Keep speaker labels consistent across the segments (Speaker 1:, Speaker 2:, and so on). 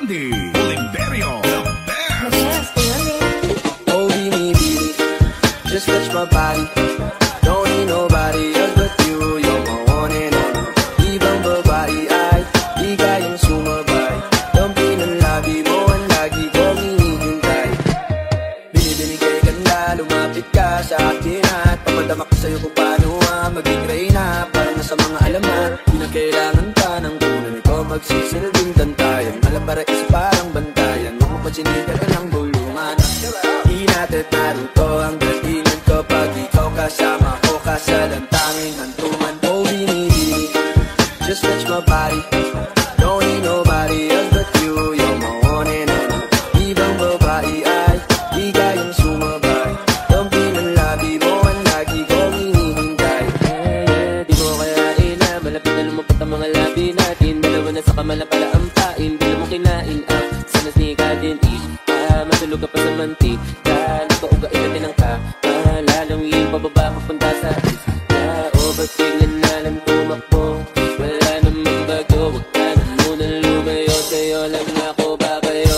Speaker 1: Sandy Oliverio, the best.
Speaker 2: Oh, baby, just touch my body. Don't need nobody else but you. You're my one and only. Ibang babae ay di kayang sumabay. Dampi ng labi mo ang lagi kong hinihintay. Binibini kay ganda, lumapit ka sa akin at papadama ko sa'yo kung paano maging reyna. Para nasa mga alamat, di na kailangan ka ng kunan. Ikaw magsisilbing tantayan. Malaparais parang bantayan. Huwag mo pansinin ka ng bulungan. Di natin naruto ang datingan ko pag ikaw kasama ko ka sa lantangin hantungan. Oh, binibini, just touch my body. Don't need nobody else but you. You're my one and only. Ibang babae ay di kayang sumabay. Dampi ng labi mo ang lagi kong hinihintay.
Speaker 3: Di mo kaya ina, malapit na lumapot ang mga labi natin. Dalawa na sa kamala pala ang pain. Bila mo kinain ang sanas ni Kadin. Matulog ka pa sa mantika. Nagpauga ilatin ang ka. Malalong yung pababa papunta sa isla. O ba't biglan na lang tumakbo? Wala namang bago. Huwag ka na munang lumayo. Sa'yo lang ako ba kayo?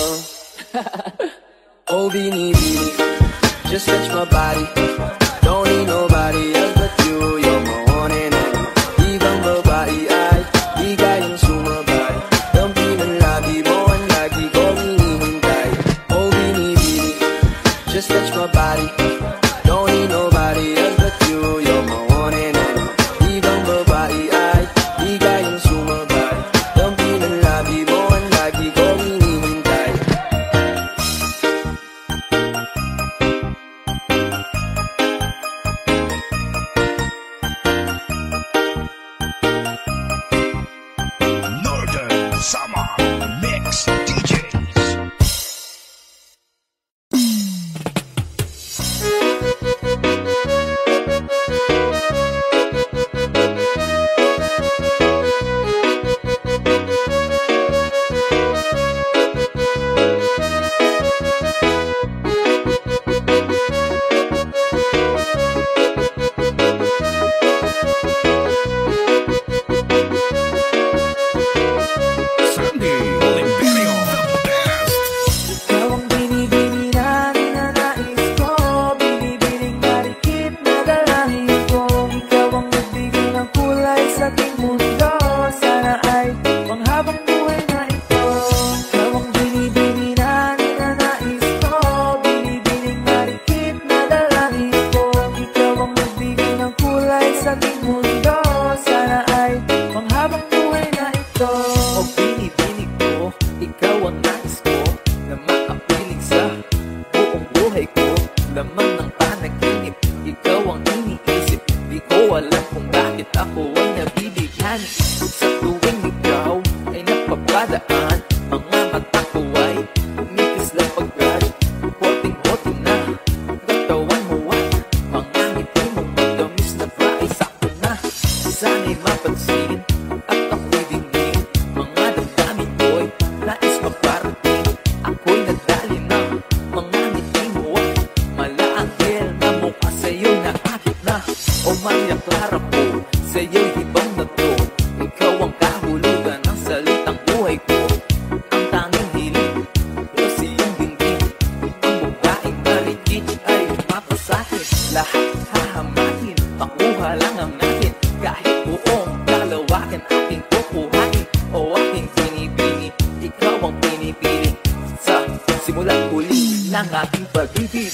Speaker 2: Oh, binibini, just touch my body. Don't need nobody else but you. You're my one and only. Ibang babae ay di kayang sumabay. Dampi ng labi mo ang lagi kong hinihintay. Oh, binibini, just touch my body. Don't need nobody else but you. You're my one and only. Ibang babae ay di kayang sumabay. Dampi ng labi mo ang lagi kong hinihintay.
Speaker 1: Northern Summer Mix DJs. Sandy Oliverio, the best.
Speaker 2: Ikaw ang binibini na ninanais ko. Binibining marikit na dalangin ko. Ikaw ang nagbigay ng kulay sa aking mundo. Sana ay panghabang buhay na ito. Ikaw ang binibini na ninanais ko. Binibining marikit na dalangin ko. Ikaw ang nagbigay ng kulay sa aking mundo. Sana ay panghabang buhay na ito. O binibining ko, ikaw ang nais ko na makapiling sa buong buhay ko. Laman ng panaginip, ikaw ang iniisip. Di ko alam kung bakit ako ay nabibigyan. Sa tuwing ikaw ay napapadaan, mga mata ko ay kumikislang pag-rush. Hoting-hoting na katawan mo at mga ngiti mong matamis na fries. Sakto na, sana'y mapansin at ako'y dingin. Mga damdamin ko'y nais maparating. Ako'y nadali na mga ngiti mo at malaanghel na mukha sa'yo na akit na. O Maria Clara po, sa'yo'y ibang na to. Ikaw ang kahulugan ng salitang buhay ko. Ang tanging hiling, kasi yung dinggin. Ang babaeng maligid ay mapasakit. Lahat hahamakin, makuha lang ang natin. Kahit buong dalawakan aking kukuhain. O aking binibini, ikaw ang pinipili. Sa simulat huli ng ating pag-ibig.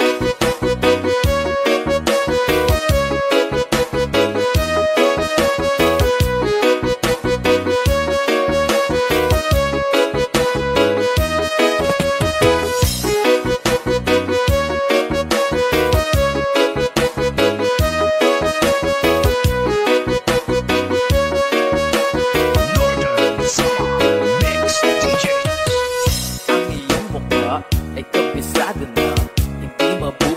Speaker 1: Northern Summer Mix DJs.
Speaker 2: Ang iyong mukha ay kabisado na. Hindi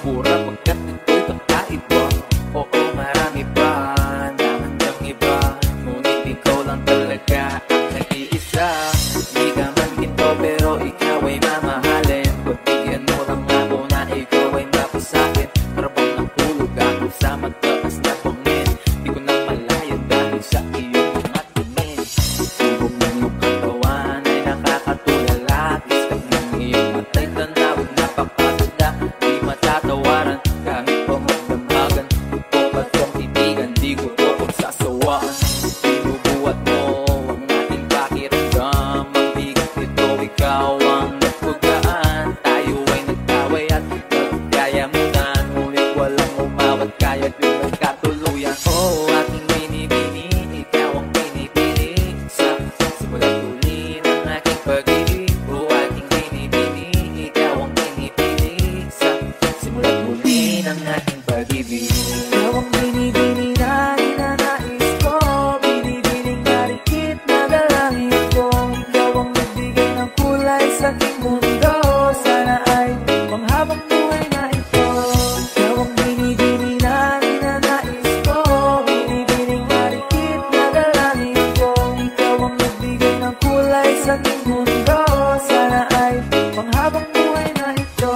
Speaker 2: aking mundo. Sana ay panghabang buhay na ito.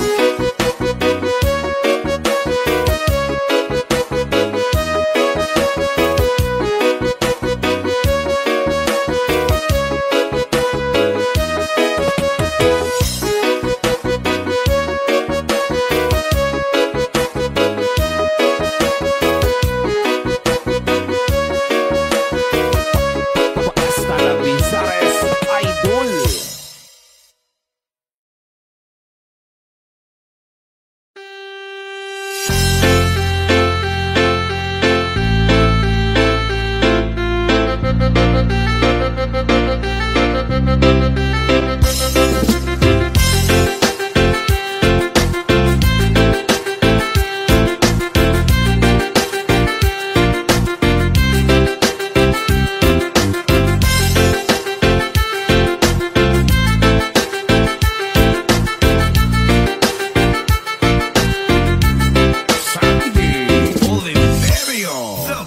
Speaker 1: Hasta la Pizares Idol. Sandy Oliverio, the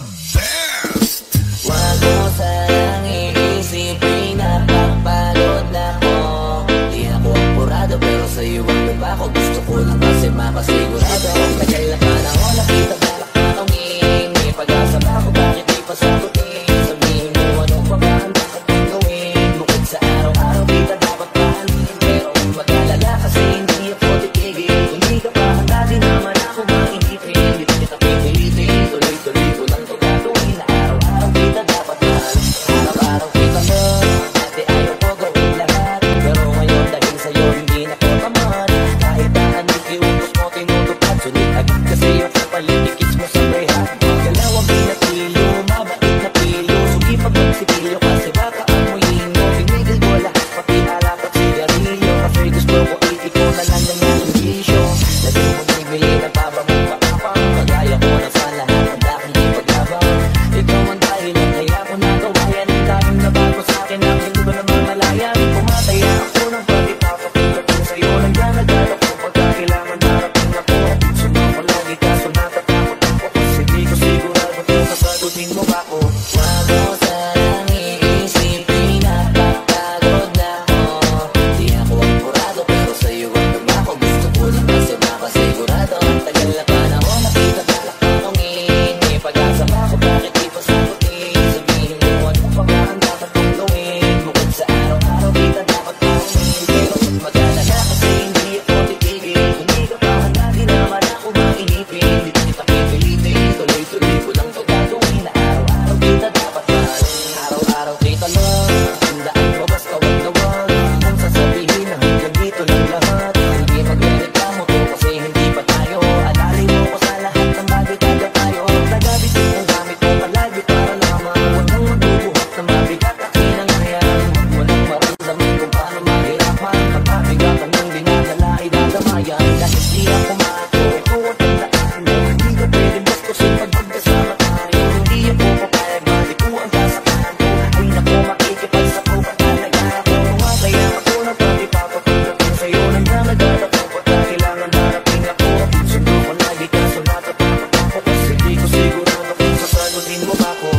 Speaker 1: best.
Speaker 3: Wag mo sanang iisipin na papagod na ko. Di ako apurado pero sa'yo ang lumako. Gusto ko lang kasi mapasigurado. Tagal na panahon nakita balak na tungin. May pag-asa ba ako bakit di pa sagutin? Sabihin mo ano pa ba ang dapat kong gawin? Bukod sa araw-araw kita dapat pahalin. Pero kung mag-alala kasi hindi ako titigil. Kung di ka pa handa di naman ako mainipin. Di kita pipilitin, tuloy-tuloy ko lang to gagawin. Na araw-araw kita dapat mahal. Araw-araw kita mo, dati ayaw ko gawin lahat. Pero ngayon dahil sa'yo hindi na ko tamad. Kahit na anong iutos mo tinutupad. Sulit agad kasi yung kapalitikis mo sa rehat. Galaw ang pinatilo, mabait na pilo. Sugi pag magsipilyo kasi baka amuyin mo. Tinigil ko lahat pati alak at sigarilyo. Kasi gusto ko itiko na lang ng mga bisyo. Lagi mo bibili ng pababong pakapang. Kagaya ko na sa lahat ang daking di paglabang. Ikaw ang dahilan kaya ko nagawa yan. Ang daming nabago sa'kin ang hindi ko na mamalayan. Pumataya ako ng pati papapunta ko sa'yo. Nandiyan agad ako pagka kailangan darating ako. Sunod ko lagi kaso natatakot ako. Kasi di ko sigurado kung sasagutin mo ba ako. Wag mo sanang iisipin na papagod na ako. Di ako apurado pero sa'yo ang lumako. Gusto ko lang kasi mapasigurado. Ang tagal na panahon nakita balak na tungin. May pag-asa ba ako bakit di pa sagutin? Sabihin mo ano pa ba ang dapat kong gawin? Bukod sa araw-araw kita dapat pahalin. Pero kung mag-alala kasi hindi ako titigil. Kung di ka pa handa di naman ako mainipin. Di kita pipilitin, tuloy-tuloy ko lang to gagawin. Na araw-araw kita dapat mahal. Araw-araw kita lang. Tandaan mo basta wag na wag. Kung sasabihin na hanggang dito lang lahat. Hindi magrereklamo to kasi hindi pa tayo. Alali mo ko sa lahat ng bagay taga tayo. Nagabit ang gamit mo palagi para lamang. Huwag nang magbubuhat na mabigat akin ang hayaan. Walang maramdaman kung paano mahirapan. Pagpabigat ang dinadala ay dadamayan. Kahit di ako maato, ikaw ang tandaan mo. Hindi ka pwedeng bastusin pag magkasama tayo. Hindi ako papayag, mali ko ang sasakyan ko. Ay naku, makikipagsapo ka talaga ako. Masaya ako na pati papapunta ko sa'yo. Nandiyan agad ako pagka kailangan darating ako. Sundo ko lagi kaso natatakot ako. Kasi di ko sigurado kung sasagutin mo ba ako.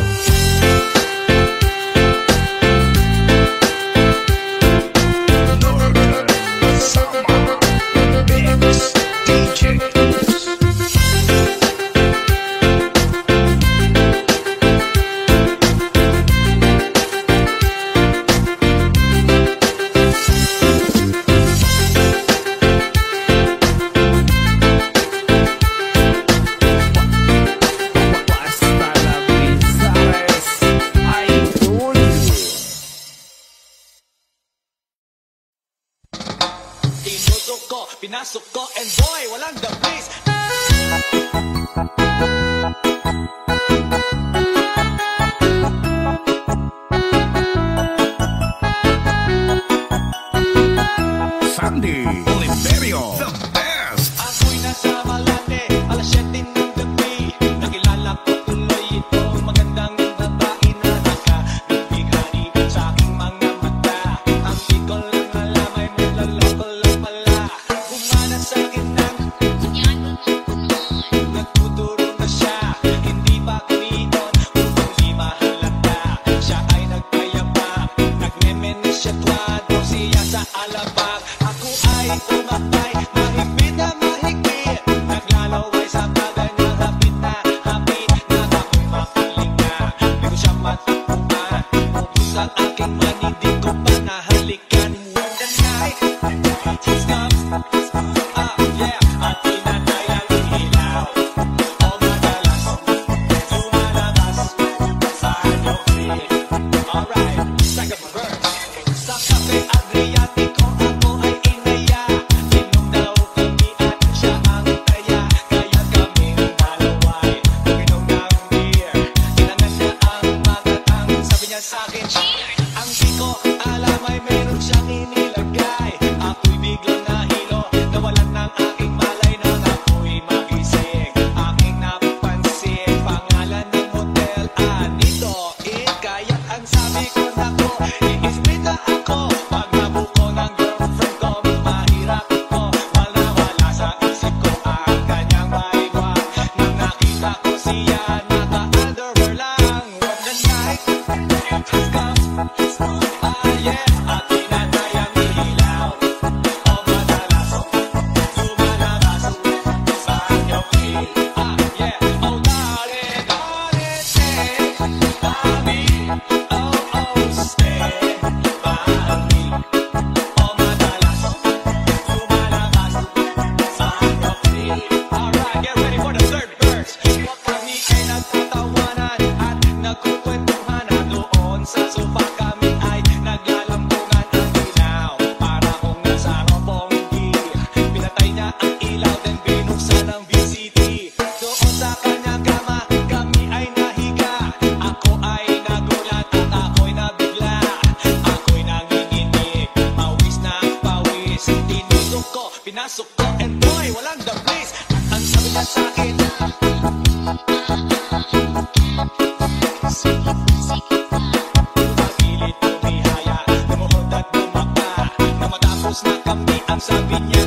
Speaker 1: Northern Summer Mix DJs.
Speaker 2: Hasta la Pizares Idol.
Speaker 4: Inutok ko, pinasok ko, and boy, walang the place.
Speaker 1: Sandy Oliverio, the best.
Speaker 4: Ako'y nasa Malate, alas 7 ng gabi. Nakilala ko tuloy itong magandang babae na nakabighani sa aking mga mata. Ang di ko lang alam ay may lalako lang pala. Humana sa akin ng Sigurado siya sa alabang. Ako ay umakbay, mahigpit na mahigpit. Naglalaway sa kaganyang hapit na hapit. Nakako'y makaling na, di ko siya matakbuhan. Upos ang aking mani, di ko pa nahalikan. When the night has come, yeah, at pinatay ang ilaw. O madalas, lumalabas sa anyong pilit. Alright, second verse. Sa Cafe Adriatico ako ay inaya. Inom daw kami at siya ang taya. Kaya kaming dalaway uminom ng beer. Tinangan niya ang magatang, sabi niya sa'kin, ang di ko alam ay meron siyang inilagay. Ako'y biglang nahilo, nawalan ng aking malay nang ako'y magising. Aking napansin, pangalan ng hotel, Anito Inn. Kaya't ang sabi ko nako, iispita ako. Pag nabuko ng girlfriend ko, mahirap ko. Wala sa isip ko ang kanyang maiwa. Nang nakita ko siya, naka-underwear lang. When the night has come, yeah, at pinatay ang ilaw. O madalas, lumalabas sa anyong pilit. Yeah, oh darling, darling, stay by me. Oh, oh, stay by me. O madalas, lumalabas sa anyong pilit. Alright, get ready for the third verse. Kami ay nagtatawanan at nagkukwentuhan na doon sa sofa kami ay naglalambungan ang ilaw. Para kung nasa robonggi, pinatay niya ang ilaw then binuksan ang VCT. Doon sa kanyang kama, kami ay nahiga. Ako ay nagulat at ako'y nabigla. Ako'y nanginginig, pawis na pawis. Tinusok ko, pinasok ko, and boy, walang the place. Ang sabi niya sa'kin, Pagpilit tumihaya, lumuhod at lumapa. Nang matapos na kami, ang sabi niya,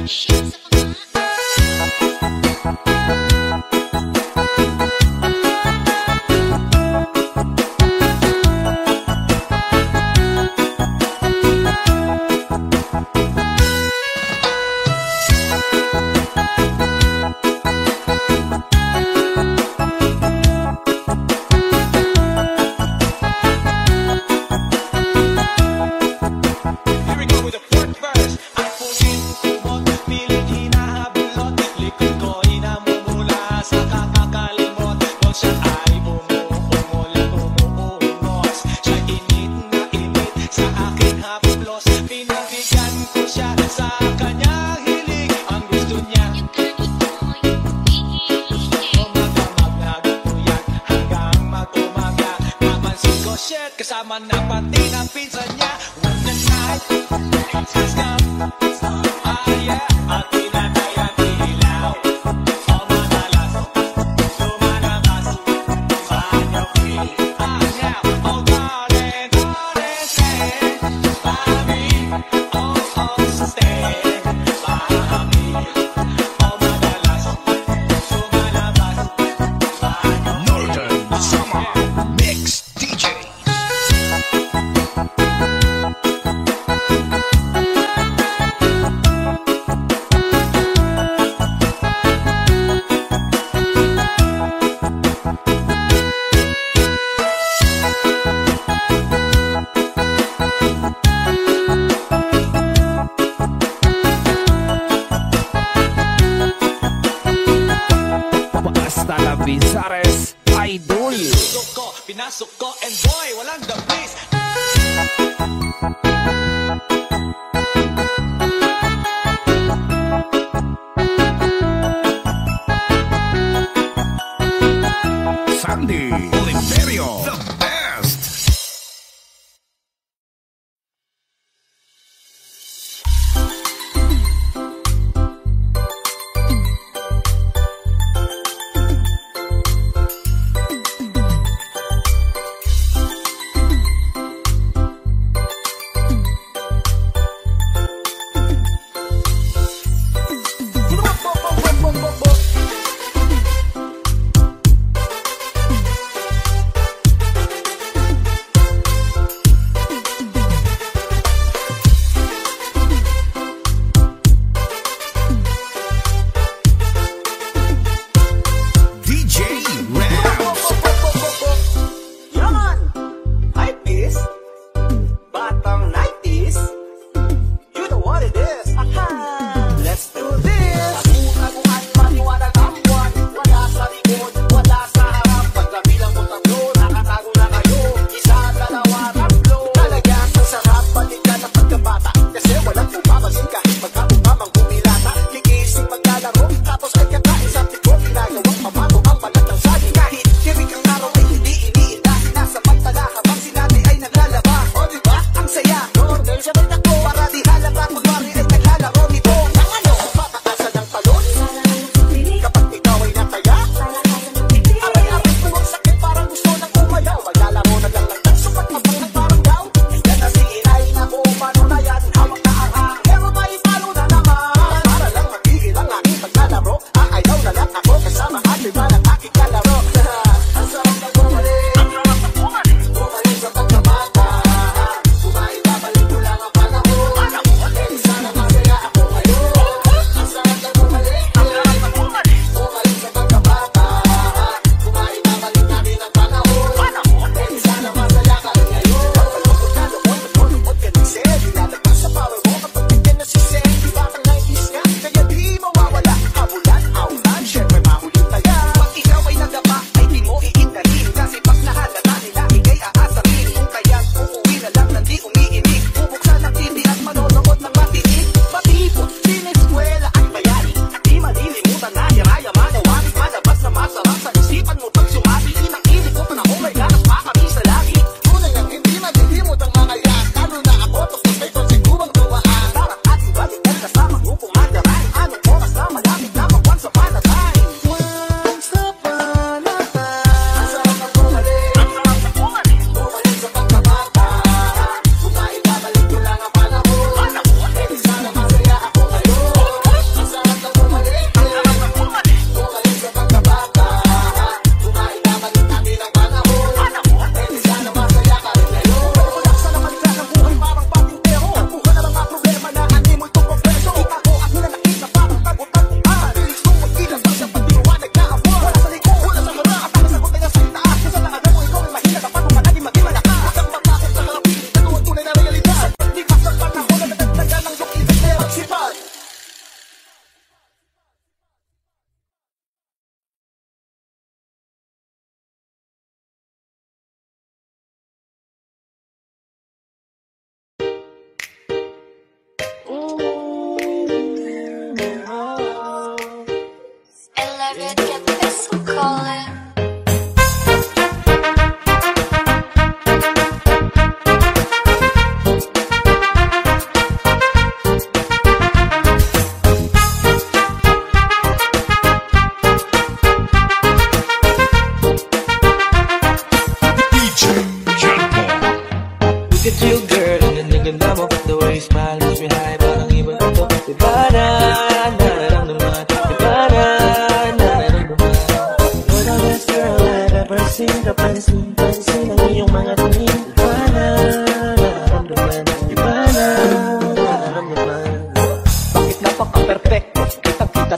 Speaker 4: here we go with the fourth verse. Ako din kumot, pilit hinahabulot. Likod ko inamumula sa kakakalimot. Kung siya ay umuungol, umuungos. Siya init na init sa aking haplos. Pinabigan ko siya sa kanyang hilig. Ang gusto niya, umagamag na gutuyag hanggang mag-umaga. Napansin ko, shit, kasama na pati ng pinsan niya. When the night has come, yeah, at pinatay ang ilaw. O madalas, lumalabas sa anyong pilit. Yeah, oh darling, darling, stay by me. Oh, oh, stay by me. O madalas, lumalabas sa anyong
Speaker 1: Northern Summer Mix DJ.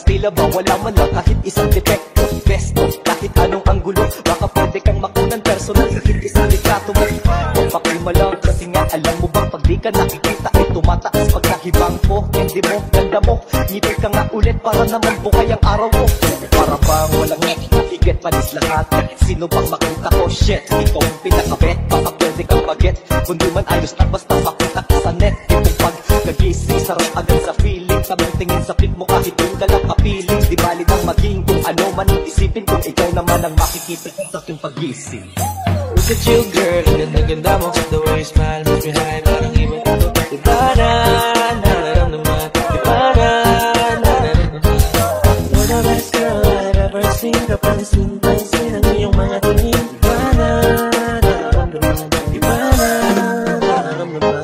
Speaker 5: Tila ba wala man lang kahit isang depekto. Besto, kahit anong anggulo, baka pwede kang makunan personal sa hindi sa litrato mo. Magpakalma lang kasi nga alam mo bang pag di ka nakikita ay tumataas pag nahibang po. Hindi mo, ganda mo, ngiti ka nga ulit para naman bukay ang araw mo. Para bang walang higit panis lahat. Sino bang makita ko? Shit, ikaw ang pinakabet. Baka pwede kang baget, kundi man ayos na basta makita ka sa net. Itong pagkagising, sarap agad sa feeling. Tamang tingin sa flip mo kahit yung ka lang kapiling. Di bali nang maging kung ano man ang isipin, kung ikaw naman ang makikita ka sa aking pagising.
Speaker 2: Look at you girl, ganda-ganda mo. The way you smile, makes me high. Parang iba ito. Iba na, nararamdaman. Iba na, nararamdaman. You're the best girl I've ever seen. Kapansin-pansin ang iyong mga tingin. Iba na, nararamdaman. Iba na, nararamdaman.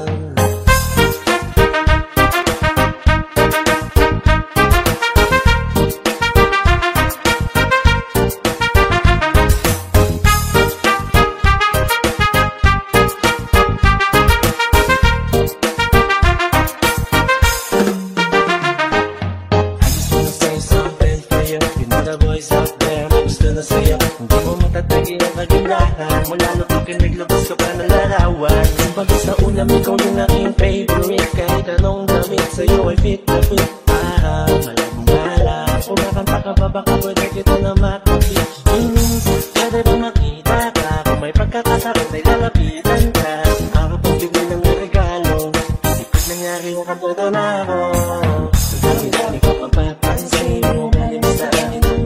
Speaker 2: Mula nung naglabas ka pa ng larawan. Kumbaga sa ulam, ikaw yung aking favorite. Kahit anong damit sa'yo ay fit na fit. Parang malabong gala. Kumakanta ka ba baka pwede kita na makapit. Pwede ba makita ka? Kung may pagkakasakit ay lalapitan ka. Makapagbigay ng regalo. Kapag nangyari yung kamputo na ako, dami-dami ko mapapansin mo. Galing sa akin ang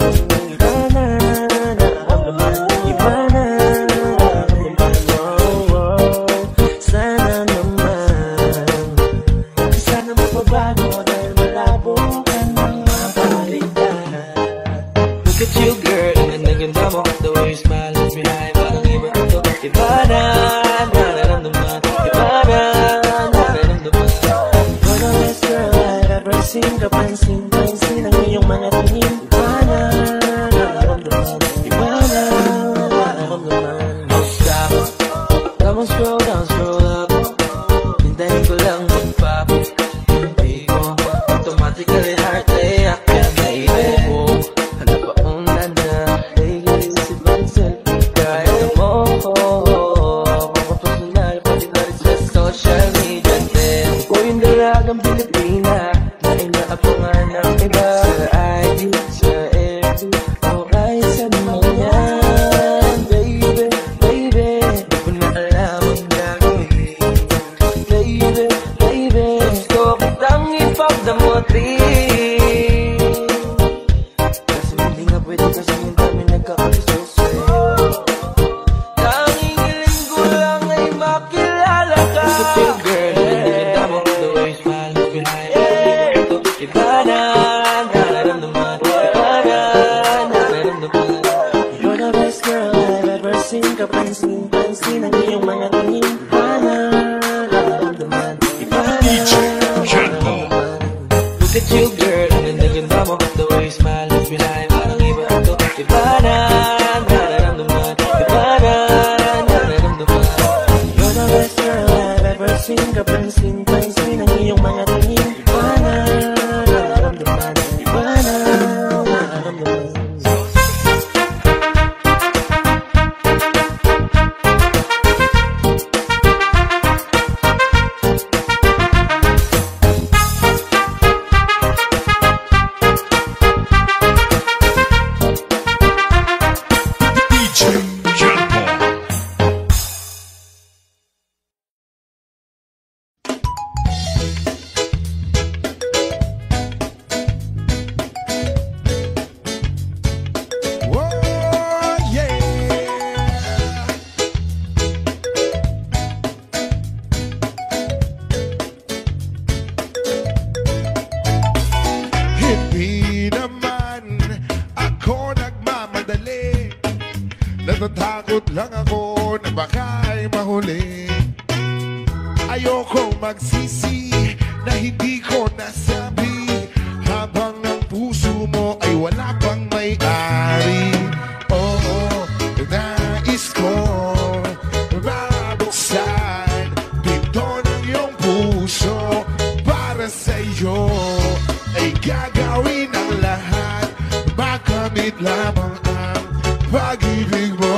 Speaker 2: kapansin-pansin ang iyong mga tingin. Iba na, nararamdaman. Iba na, nararamdaman. Don't stop. Come on, scroll down, scroll up. Hintayin ko lang mag-pop. Hindi ko automatically heart react. Kaya naibe mo, hanap pa una na. Ay, gilisip ang selfie. Kaya mo ko, mga personal, pati na rin sa social media din. Ko yung dalagang Pilipina. Naapangan ng iba sa ID, sa FB, o kahit sa naman yan. Baby, baby, di ko na alam ang gagawin. Baby, baby, gusto kitang ipagdamutin. Kaso hindi nga pwede kasi yung dami nagkakalisuso. Tanging hiling ko lang ay makilala ka. Look at you girl, ganda mo, the way you smile, look behind. Iba na, nararamdaman. Iba na, nararamdaman. You're the best girl I've ever seen. Kapansin-pansin ang iyong mga tingin. Iba na, nararamdaman. Iba na, nararamdaman. Look at you girl, ganda-ganda mo. The way you smile, look behind. Parang iba ito. Iba na, nararamdaman. Iba na, nararamdaman. You're the best girl I've ever seen. Kapansin-pansin ang iyong mga tingin. Iba na, nararamdaman. Iba na, nararamdaman.
Speaker 1: Natatakot lang ako na baka'y mahuli. Ayokong magsisi na hindi ko nasabi, habang ang puso mo ay wala pang may-ari. Oo, nais ko mabuksan pinto ng iyong puso para sa'yo. Ay ay gagawin ang lahat, makamit lamang ang pag-ibig mo.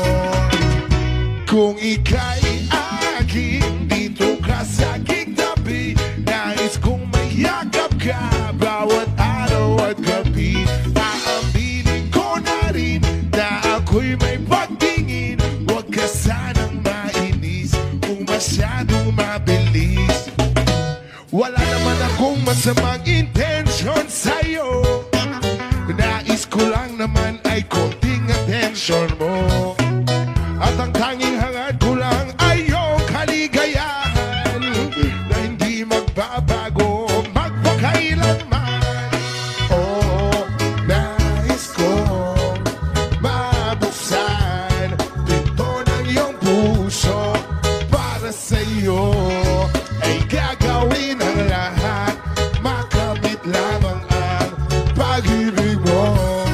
Speaker 1: Kung ika'y aking, dito ka sa aking tabi, nais kong mayakap ka bawat araw at gabi. Aaminin ko na rin na ako'y may pagtingin, huwag ka sanang mainis kung masyadong mabilis. Wala naman akong masamang intensyon sa'yo, nais ko lang naman ay konting atensyon mo. At ang tanging hangad ko lang ay iyong kaligayahan na hindi magbabago magpakailanman. Oo, nais kong mabuksan pinto ng iyong puso para sa iyo, ay gagawin ang lahat, makamit lamang ang pag-ibig mo.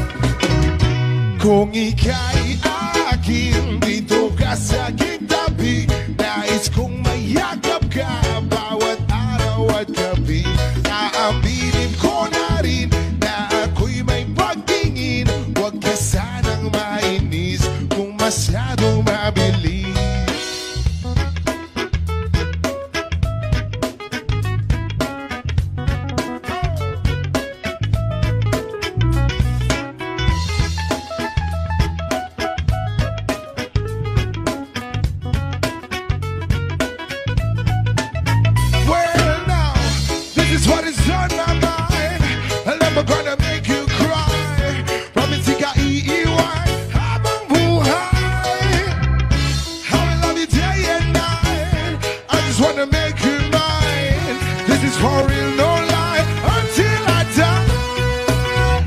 Speaker 1: Kung ika'y akin, dito ka sa aking tabi, nais kong mayakap ka bawat araw at gabi. Aaminin ko na rin na ako'y may pagtingin, huwag ka sanang mainis kung masyadong mabilis. What is on my mind? I'm never gonna make you cry. Promise ika-iiwan habang buhay. How I love you day and night. I just wanna make you mine. This is for real, no lie, until I die.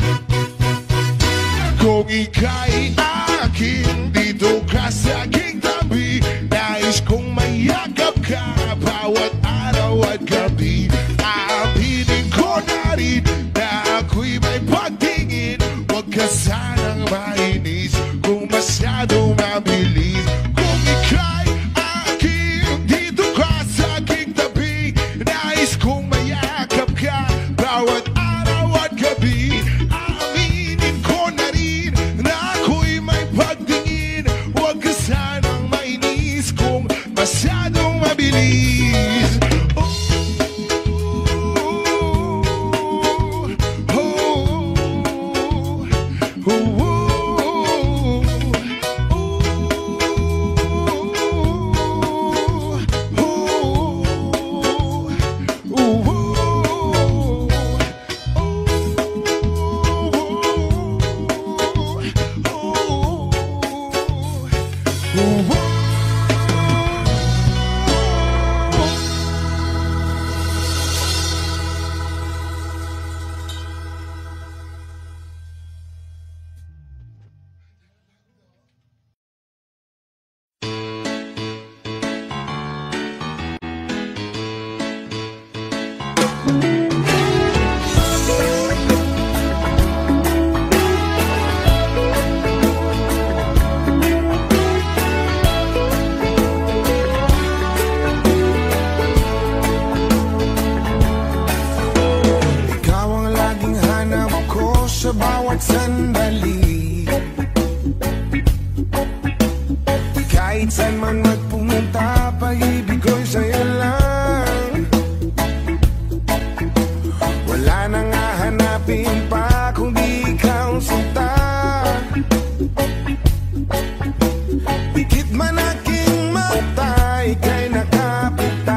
Speaker 1: Kung ika'y akin, dito ka sa aking tabi, nais kong mayakap ka bawat araw at gabi. Aaminin ko na rin na ako'y may pagtingin, huwag ka sanang mainis kung masyadong mabilis. Kung ika'y aking, dito ka sa aking tabi, nais kong mayakap ka bawat araw at gabi. Aaminin ko na rin na ako'y may pagtingin, huwag ka sanang mainis kung masyadong mabilis. Sa bawat sandali, kahit saan man magpumunta, pag-ibig ko'y sa'yo lang. Wala nang hahanapin pa kung di ikaw sinta. Dikit man aking mata, ika'y nakapita.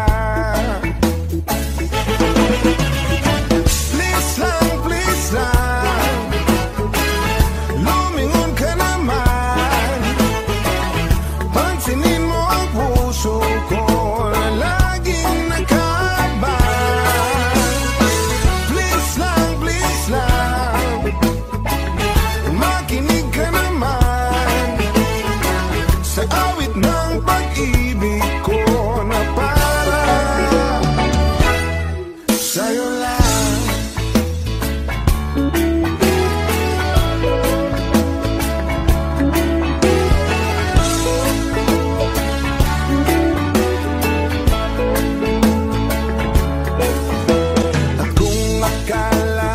Speaker 1: Please lang, please lang, lumingon ka naman. Pansinin mo ang puso ko na laging nakaabang. Please lang, makinig ka naman sa awit ng pag-ibig ko na para sa'yo lang. At kung akala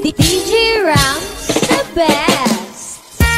Speaker 6: DJ Rams, the best.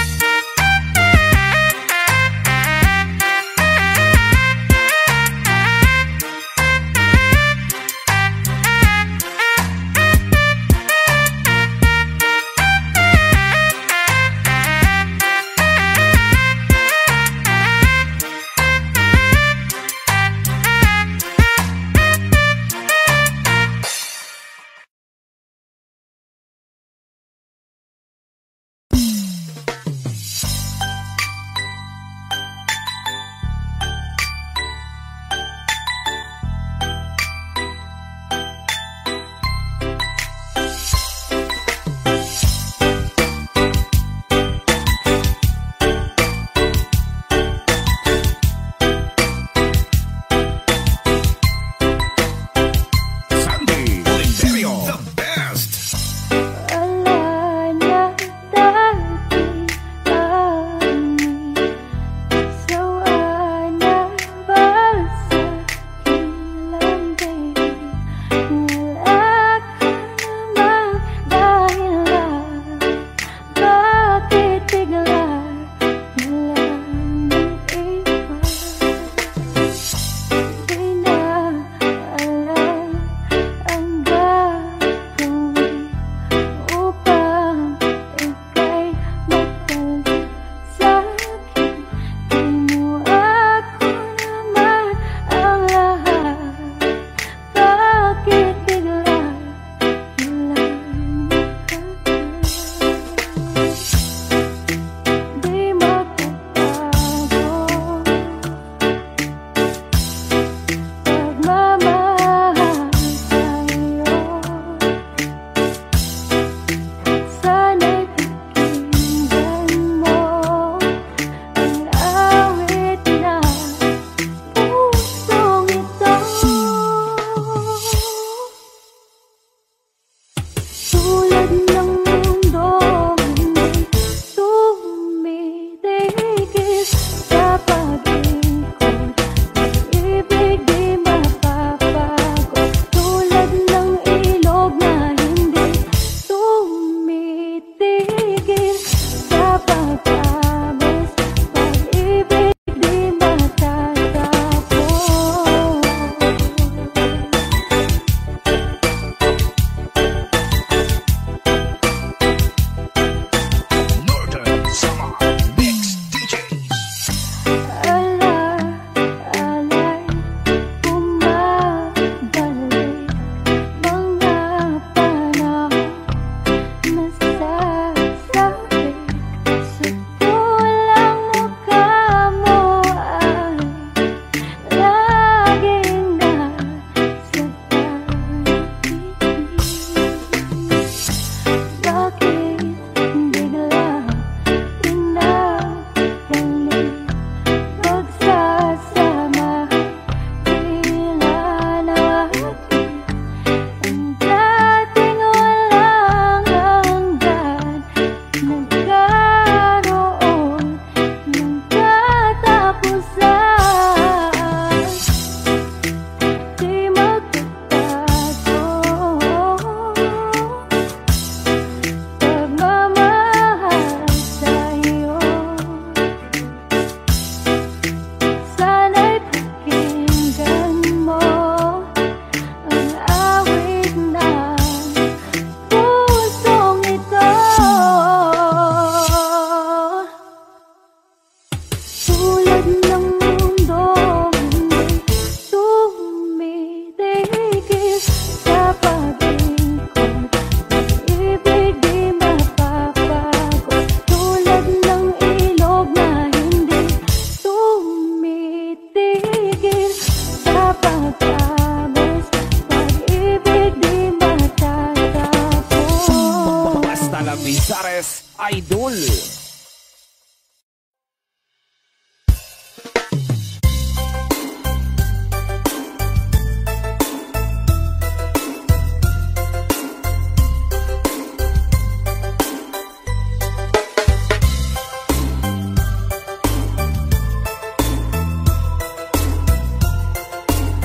Speaker 7: Idol.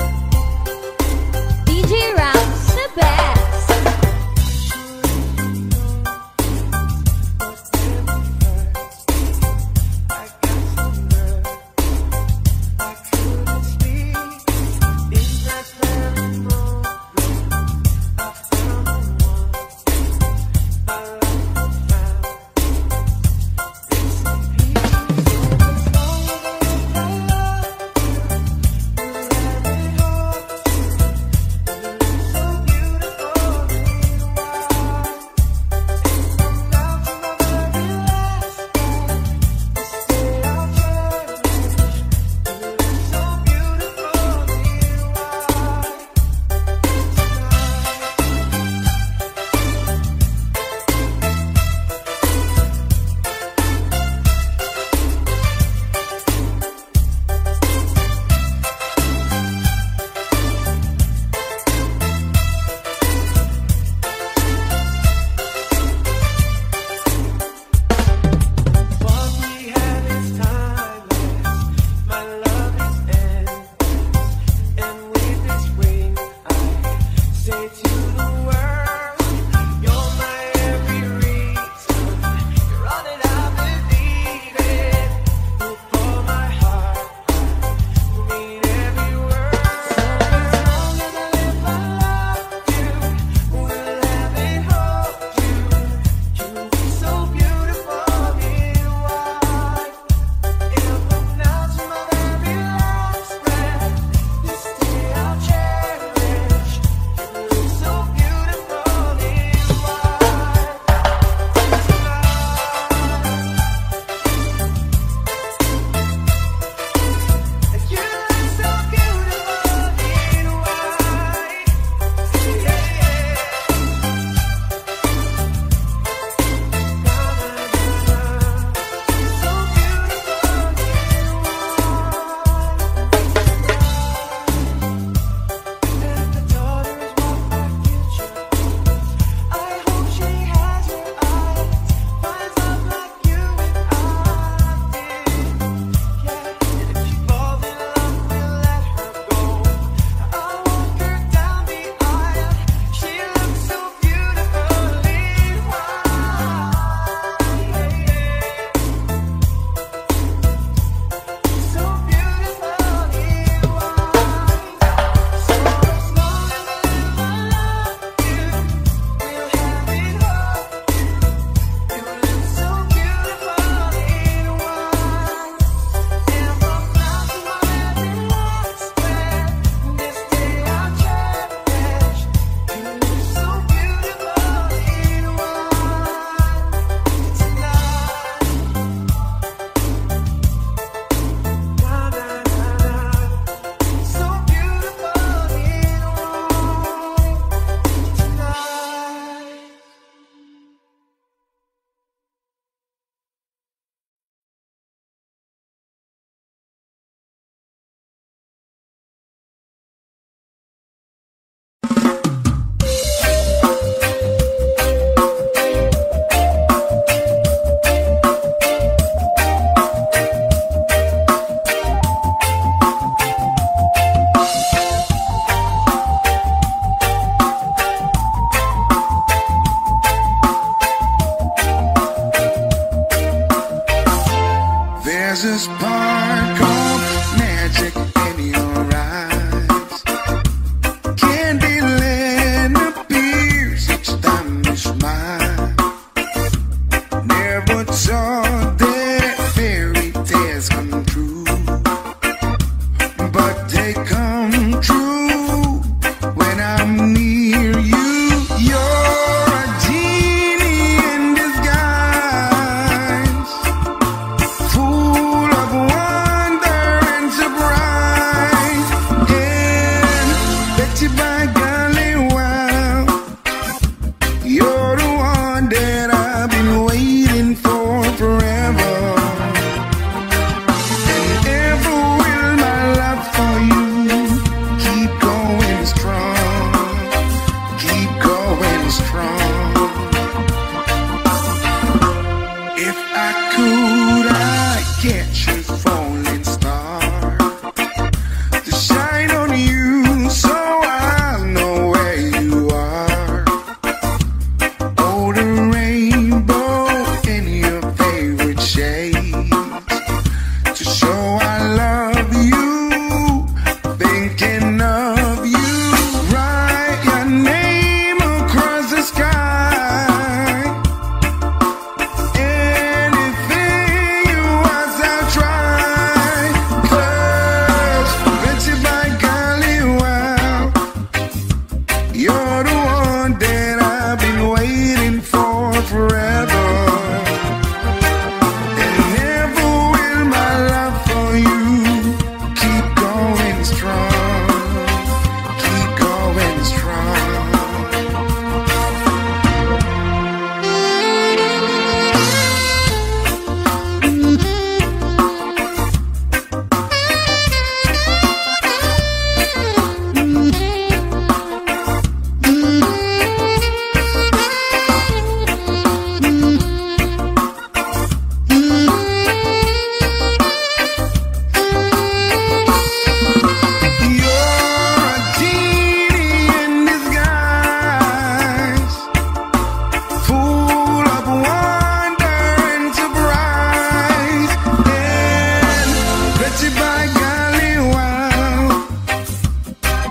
Speaker 6: DJ Rams, the best.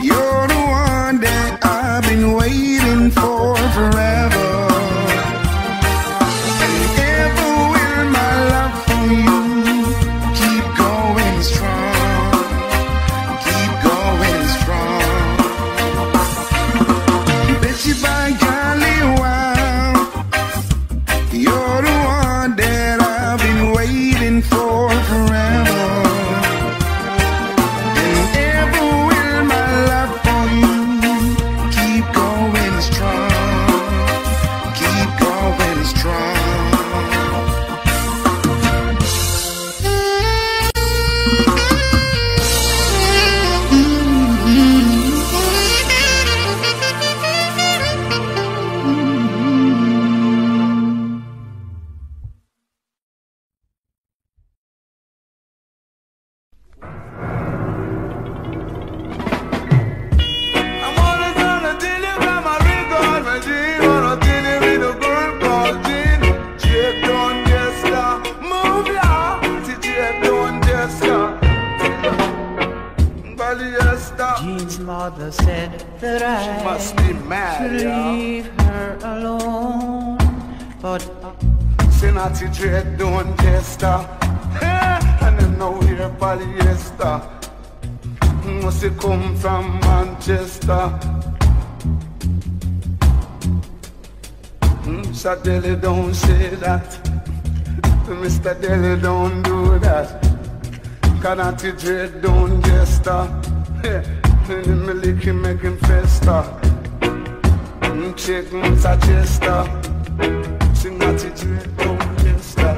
Speaker 1: You're the one that I've been waiting for forever. And ever will my love for you keep going strong, keep going strong. Betsy by golly, wow, you're the one that I've been waiting for forever. And ever will my love for you keep going strong, keep going strong. I'm only gonna tell you about my record, my Jean. Wanna tell you with a girl called Jean. Jet don't just stop, move ya. See, Jet don't just stop. Polyester.
Speaker 7: Jean's mother said that
Speaker 1: She
Speaker 7: I
Speaker 1: must be mad,
Speaker 7: should
Speaker 1: yeah.
Speaker 7: leave her alone, but
Speaker 1: Senati Jet don't just stop. And then now here polyester. Must it come from Manchester? Mr. Deli don't say that. Mr. Deli don't do that. Kanati Dread don't just stop. And me lick him make him festa. Check Mr. Chester. Senati Dread don't just stop.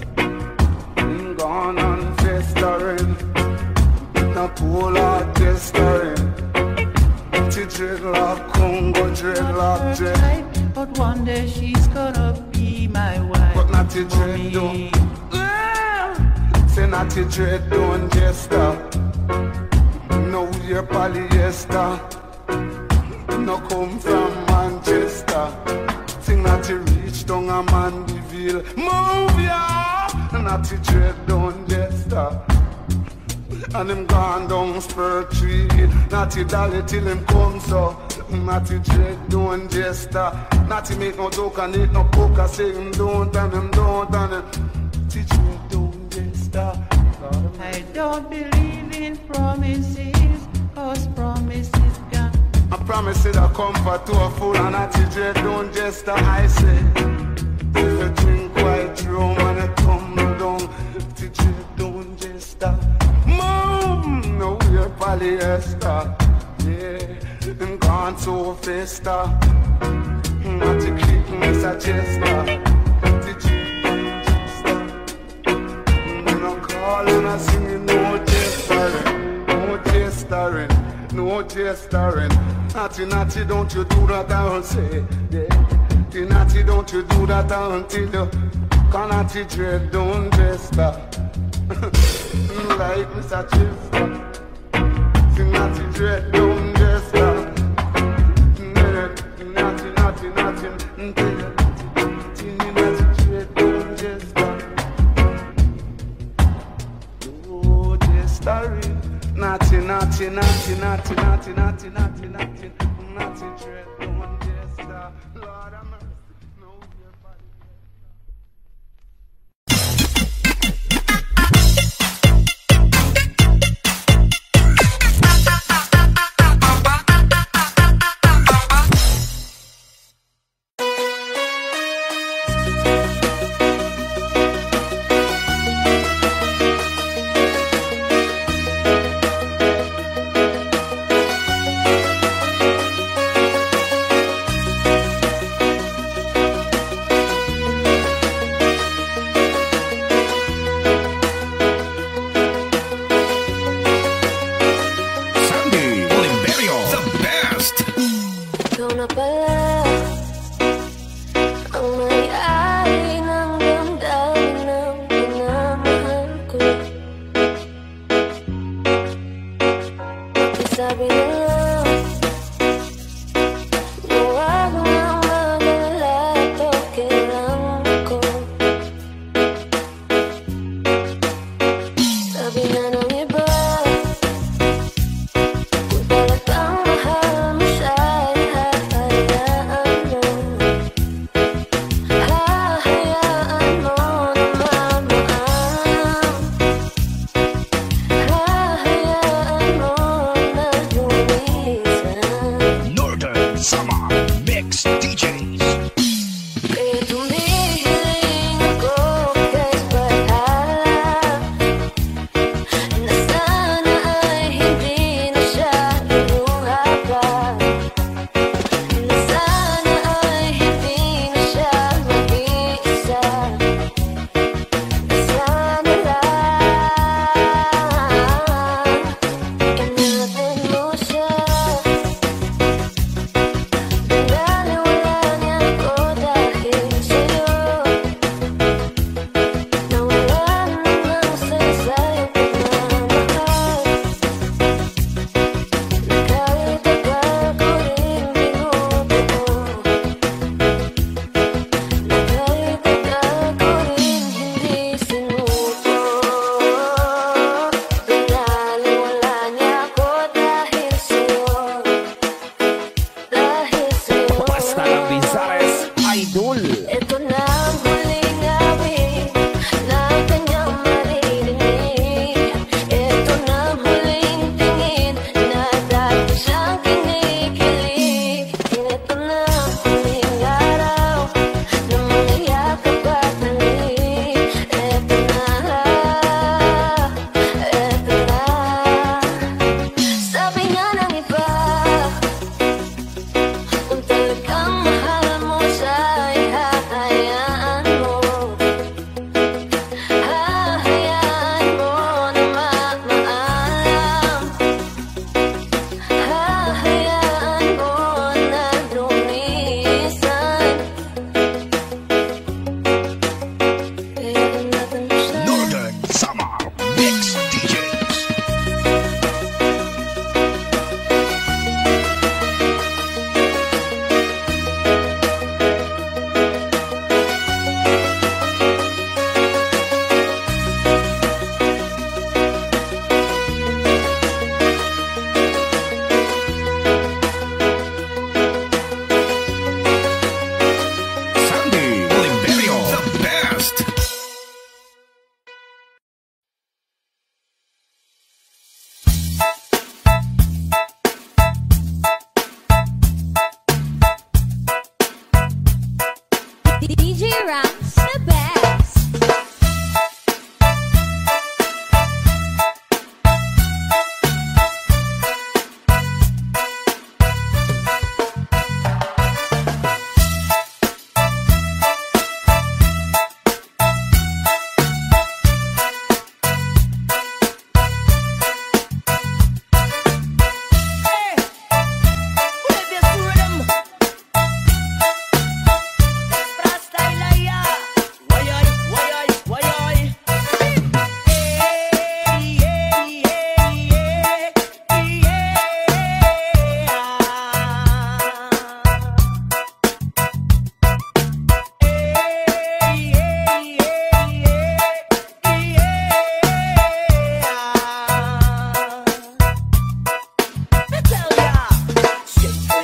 Speaker 1: Gone on festering. Na polar testering. Dreadlock, Congo dreadlock,
Speaker 7: her
Speaker 1: dread.
Speaker 7: type. But one day she's gonna be my wife.
Speaker 1: But not the
Speaker 7: for
Speaker 1: dread
Speaker 7: me.
Speaker 1: don't. Say not the dread don't just stop. No your polyester. No come from Manchester. Sing not the reach down a Mandeville. Move ya. Not the dread don't just stop. And him gone down Spur Tree. Natty Dolly till him come so. Natty Dread don't jester. Natty make no joke and eat no poker. Say him don't and him don't and him. Natty Dread don't jester.
Speaker 7: I don't believe in promises, cause promises can.
Speaker 1: I promise it a comfort to a fool and Natty Dread don't jester. I say if you drink white rum and it come down, Natty Dread don't jester. No, you're polyester. Yeah, and gone so festa. Not to keep Mr. Chester. Did you Chester? No calling, I singing no chestering, no chestering, no chestering. Natty, natty, don't you do that, I'll say. Yeah, natty, don't you do that until you can't natty dread, don't chester. Like Mr. Chester. Sing natty dread, don't just stop. Natty, natty, natty, natty dread, don't just stop. Oh, just story. Natty, natty, natty, natty, natty, natty, natty, natty, natty dread, don't just stop. Lord have mercy, no your body.
Speaker 8: Sabi na ng iba, kung talagang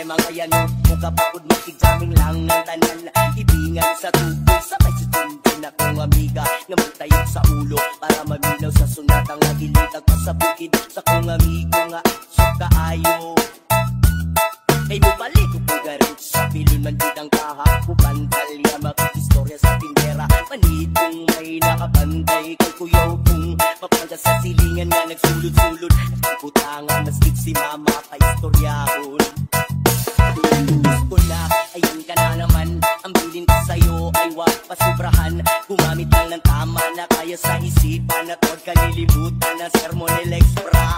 Speaker 5: mga yano, kung kapagod mag-examing lang ng tanan, ibingan sa tuboy, sabay sutundin akong amiga, nga magtayog sa ulo, para maminaw sa sunatang nagilitag pa sa bukid, sa kong amigo nga, suka ayo. Kay bubalik ko garin sa pilon man ditang kahakupan, talya makikistorya sa tindera, panid kong may nakabantay, kay kuyaw kong mapangga sa silingan nga nagsulod-sulod, putangan maskit si mama pa-istoryahon. Gusto na, ayun ka na naman, ang bilin ko sa'yo ay wag pasubrahan, gumamit lang ng tama na kaya sa isipan, at huwag kalilimutan na sermon ni Lex Bra.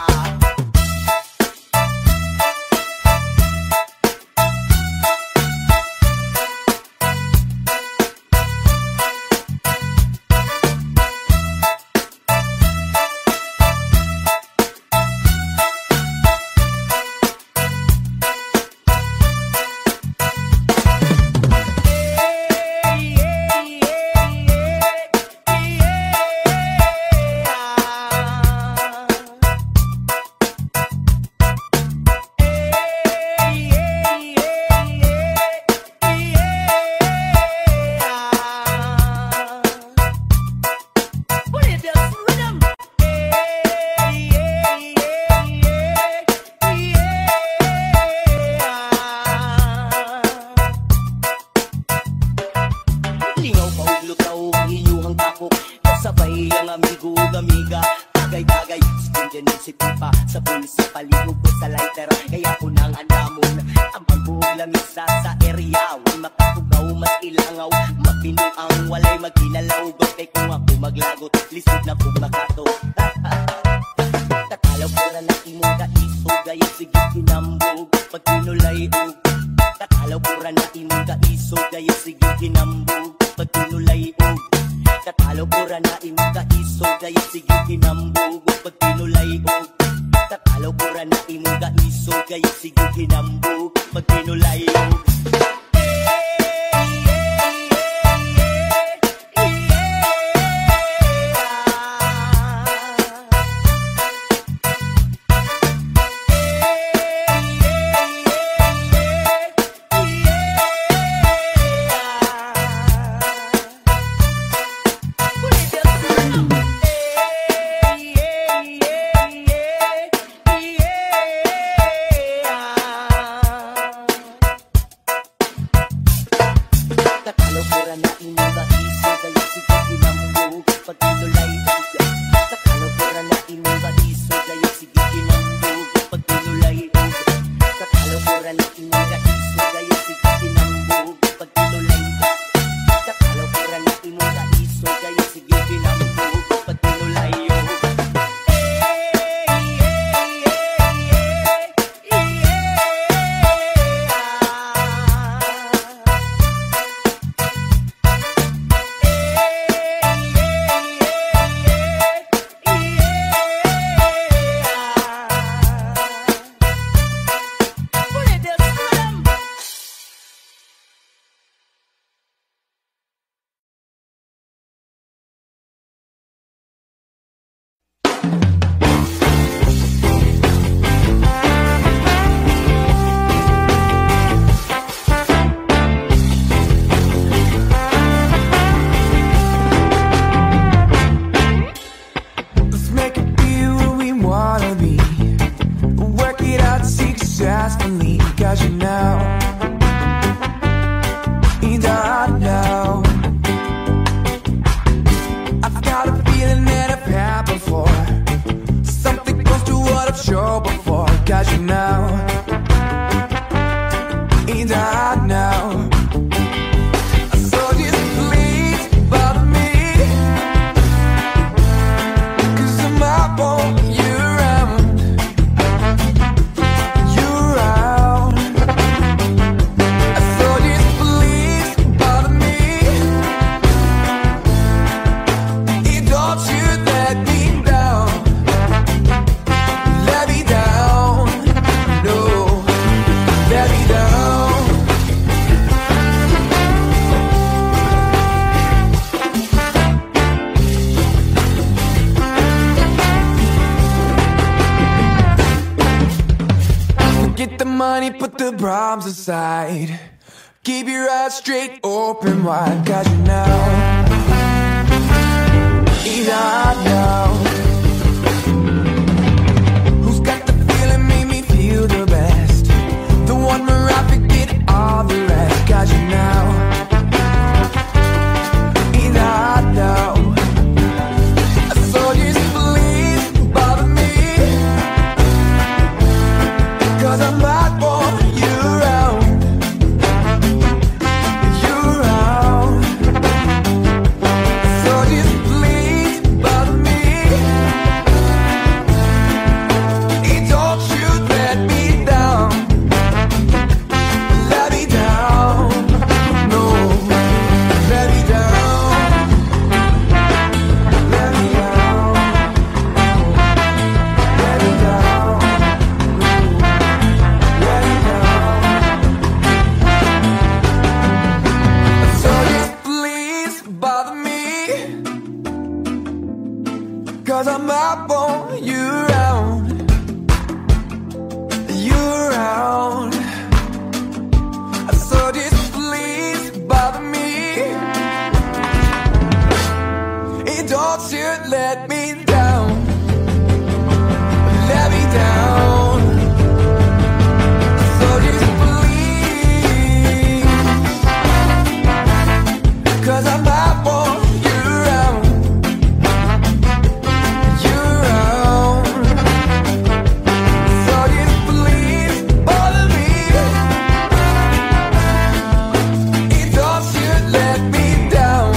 Speaker 8: money, put the problems aside. Keep your eyes straight, open wide, 'cause you know, who's got the feeling, made me feel the best. The one where I forget all the rest, 'cause you know, so just please bother me, 'cause I'm not for you around. So just please bother me. Don't you let me down. Let me down. No, let me down. Let me down. Let me down. Let me down. So just please bother me, 'cause I'm up on you around. You around. So just please bother me. Don't you let me down. Let me down. So just please, 'cause I'm up on you around. You around. So just please bother me. Don't you let me down.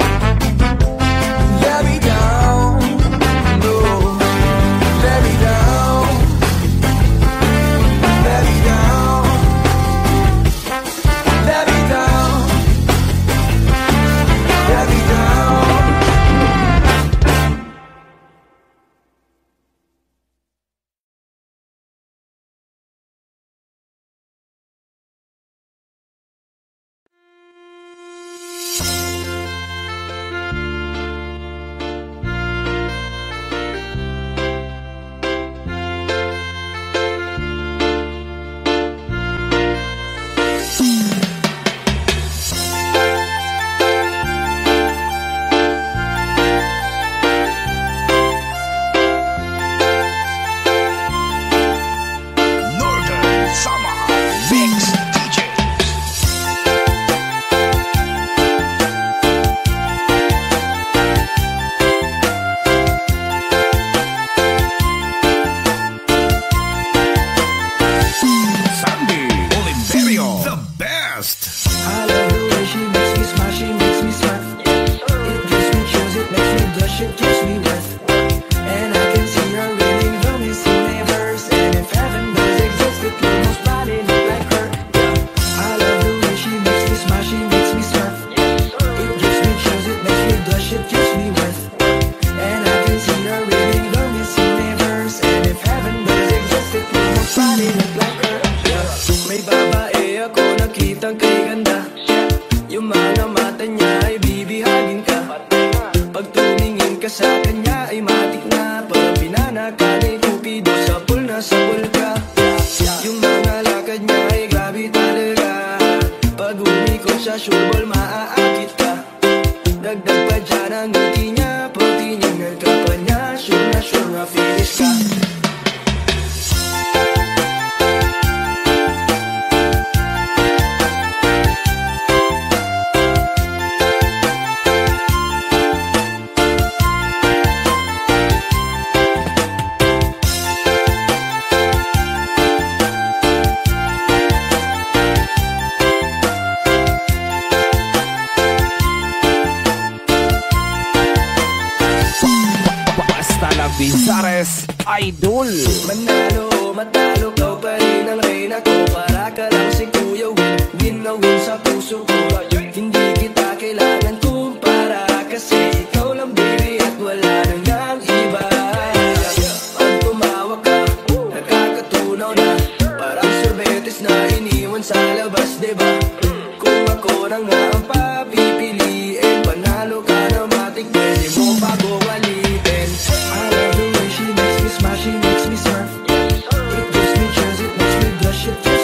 Speaker 8: Let me down. No, let me down. Let me down. Let me down. Let me down.
Speaker 1: Northern Summer Mix DJs. Sandy Oliverio, the best.
Speaker 8: I love the way she makes me smile, she makes me smile. It gives me chills, it makes me blush, it gives me breath. And I can see her reading the Miss Universe. And if heaven does exist, it could most body look like her. Yeah. I love the way she makes me smile, she makes me smile. It gives me chills, it makes me blush, it gives me breath. And I can see her reading the Miss Universe. And if heaven does exist, it could most body look like her. Yeah. May babae ako nakitang kay ganda. Yung mga mata niya ay bibihagin ka. Pag tumingin ka sa kanya ay matik na. Pag pinanaka ni Cupido sa pool na sa pool ka. Yung mga lakad niya ay grabe talaga. Pag umikot siya sure ball maaakit ka. Dagdag pa dyan ang ngiti niya. Pag tinignan ka pa niya sure na finish ka.
Speaker 1: Basta la Bizares Idol.
Speaker 8: Manalo, matalo, kau pa rin ang reyna ko. Para ka lang si Kuya Win, win na win sa puso ko. Hindi kita kailangan kumpara, kasi ikaw lang baby at wala nang iba. Pag tumawa ka, nakakatunaw na. Parang sorbetes na iniwan sa labas, diba? Kung ako na nga ang papipiliin, panalo ka na matik, pwede mo pa kong alipin. I love the way she makes me smile, she makes me surf. It gives me chills, it makes me blush, it gives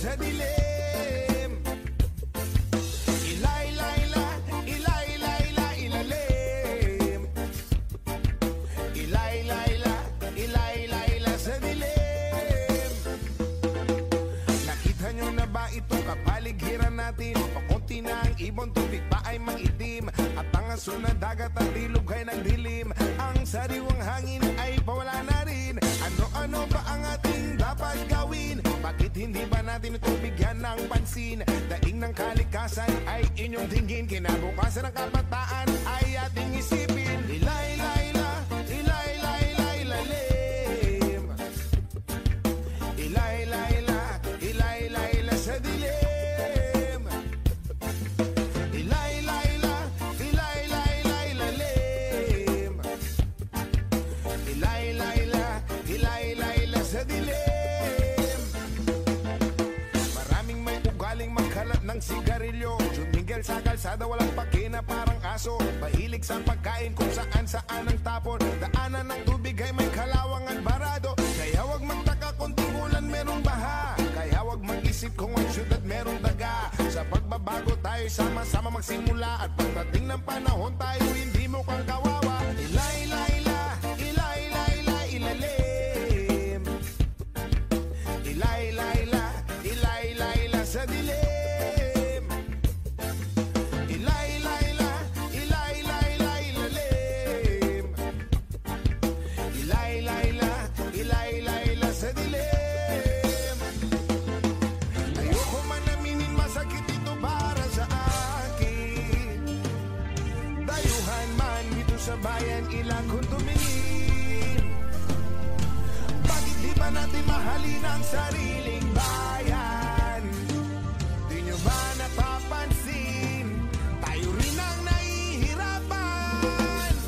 Speaker 1: sa dilim. Ilay-layla, ilay-layla, ilalim. Ilay-layla, ilay-layla sa dilim. Nakita nyo na ba itong kapaligiran natin? Pakunti na ang ibon, tubig pa ay maitim, at ang aso na dagat at ilog ay nagdilim. Ang sariwang hangin ay pawala na rin. Ano-ano ba ang ating dapat gawin? Bakit hindi ba natin ito bigyan ng pansin? Daing ng kalikasan ay inyong tingin, kinabukasan ng kabataan ay ating isipin. Ilay-layla, ilay-layla, ilalim. Ilay-layla, ilay-layla sa dilim. Ilay-layla, ilay-layla, ilalim. Ilay-layla, ilay-layla sa dilim. Maraming may ugaling magkalat ng sigarilyo, tumigil sa kalsada, walang pakina parang aso. Mahilig sa pagkain kung saan-saan ang tapon. Daanan ng tubig ay may kalawang at barado. Kaya wag magtaka kung tingulan merong baha. Kaya wag mag-isip kung ang syudad merong daga. Sa pagbabago tayo sama-sama magsimula, at pagdating ng panahon tayo hindi mukhang kawawa. Ilay-layla, ilay-layla, ilalim. Ilay-layla, ilay-layla sa dilim. Ilay-layla, ilay-layla, ilalim. Ilay-layla, ilay-layla sa dilim. Ayoko man aminin, masakit ito para sa akin. Dayuhan man dito sa bayan, ilang kung tumingin. Bakit di ba natin mahalin ang sariling bayan? Di nyo ba napapansin? Tayo rin ang nahihirapan.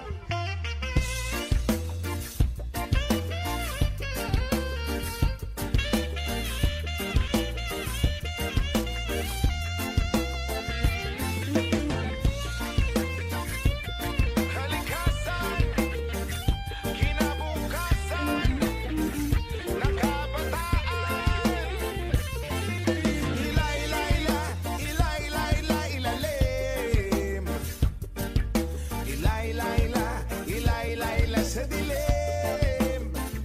Speaker 1: Kalikasan, kinabukasan ng kabataan. Ilay-layla, ilay-layla, ilalim. Ilay-layla, ilay-layla sa dilim.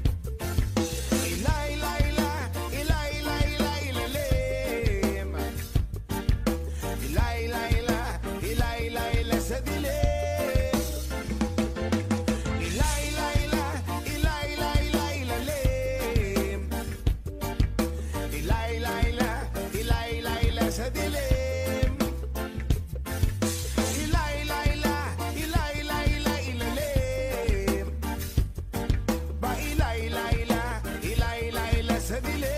Speaker 1: Ilay-layla, ilay-layla, ilalim. Ilay-layla, ilay-layla sa dilim. Ilay-layla, ilay-layla, ilalim. Ilay-layla, ilay-layla sa dilim. Ilay-layla, ilay-layla, ilalim. Ba ilay-layla, ilay-layla sa dilim.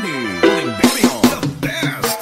Speaker 9: Journey con Imperio, the best.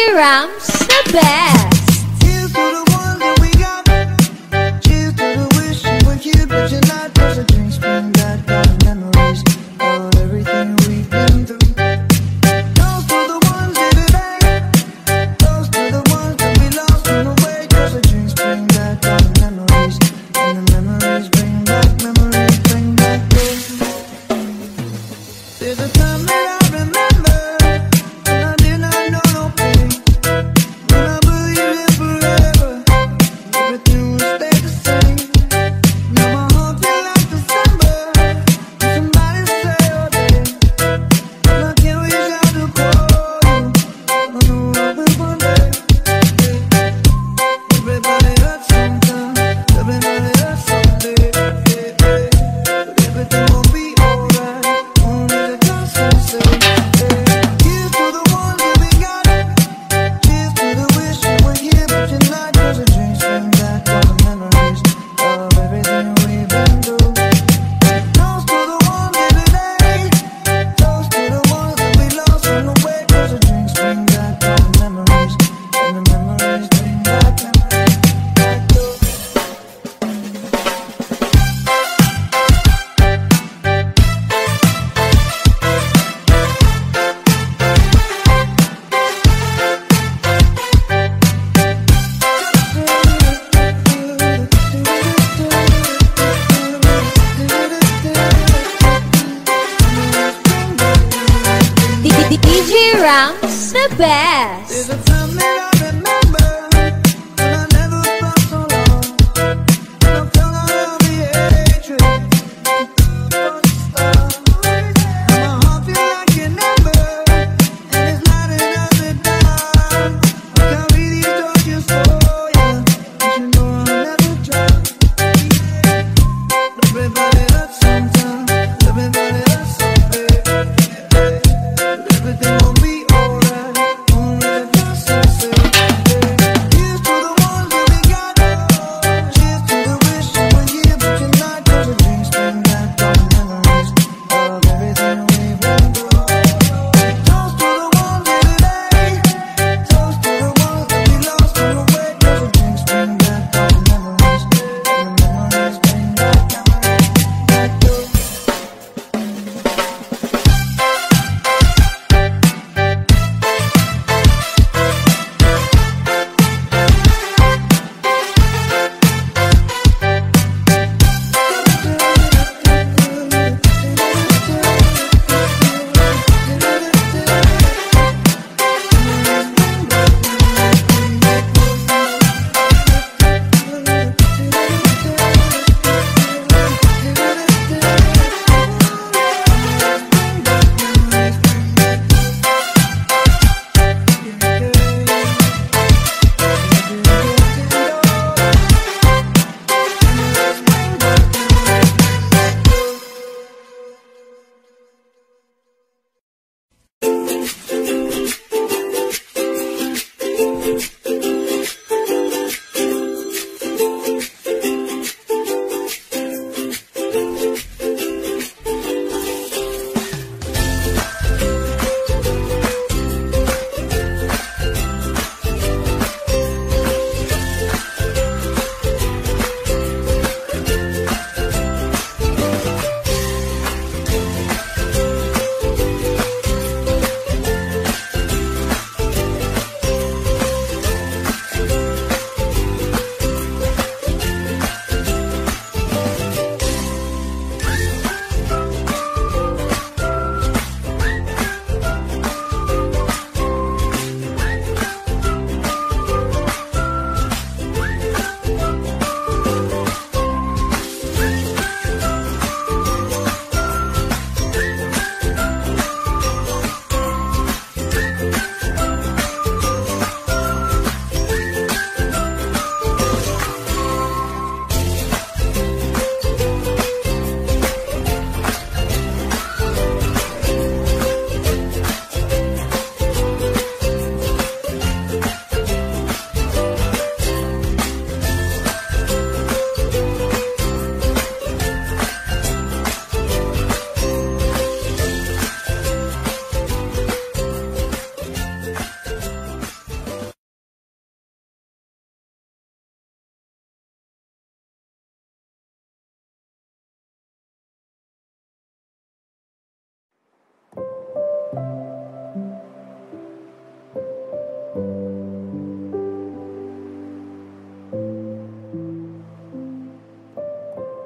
Speaker 6: Rams, the best.
Speaker 8: Cheers to the ones that we got. Cheers to the wish you were here, but you're not. 'Cause the drinks bring back all the memories of everything we've been through. Toast to the ones here today. Toast to the ones that we lost on the way. 'Cause the drinks bring back all the memories, and the memories bring back those. There's a time that I remember when I did not know no pain. When I believed in forever, everything would stay the same. Now my heart feel like December. Somebody say your name, and I can't reach out to call you. I know I'll be one day. Everybody hurts sometimes. Everybody hurts someday. But everything will be alright. Only the constant say. Here's to the ones that we got. Cheers to the wish you were here, but you're not. 'Cause the drinks bring back all the memories of everything we've been through. Toast to the ones here today. Toast to the ones that we lost on the way. 'Cause the drinks bring back all the memories, and the memories bring back those.
Speaker 6: DJ Rams, the best.
Speaker 8: There's a time that I remember when I never felt so long. When I felt all of the hatred from the start. And my heart feel like an ember, and it's lighting up the dark. I carry these torches for you, but you know I'll never drop. Everybody hurts sometimes. Everybody hurts someday. Everything will be alright. Only the dust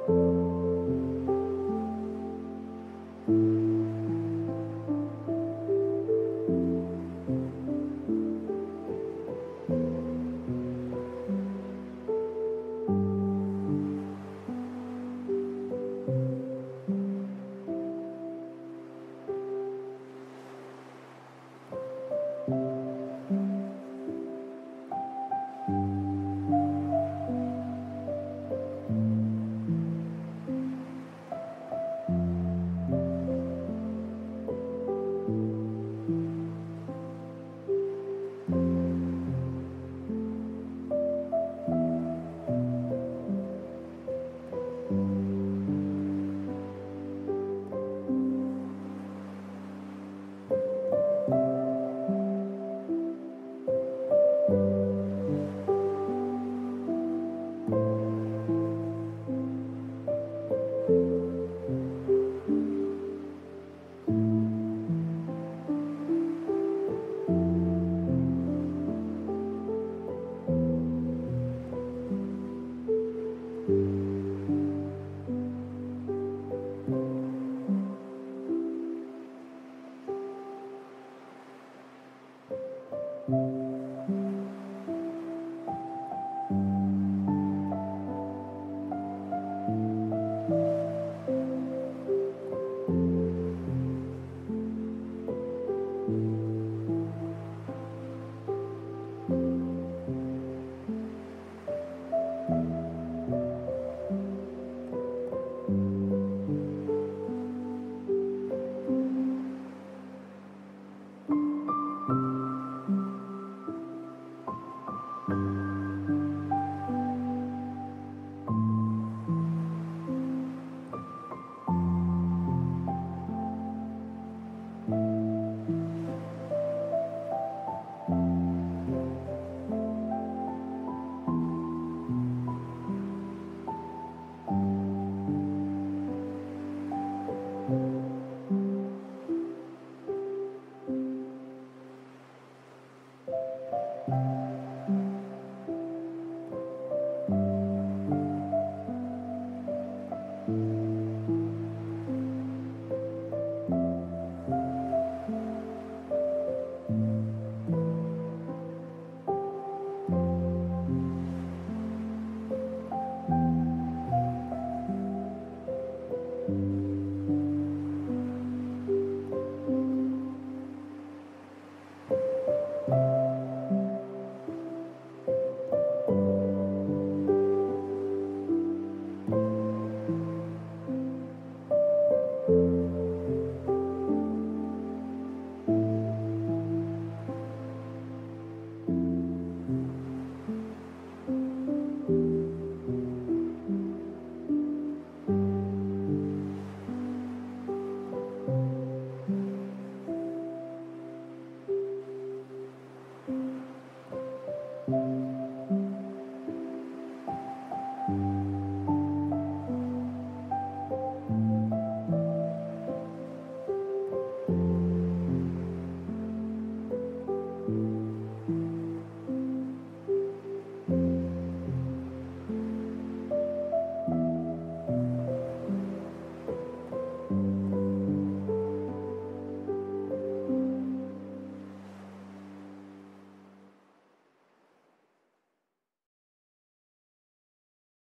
Speaker 2: you.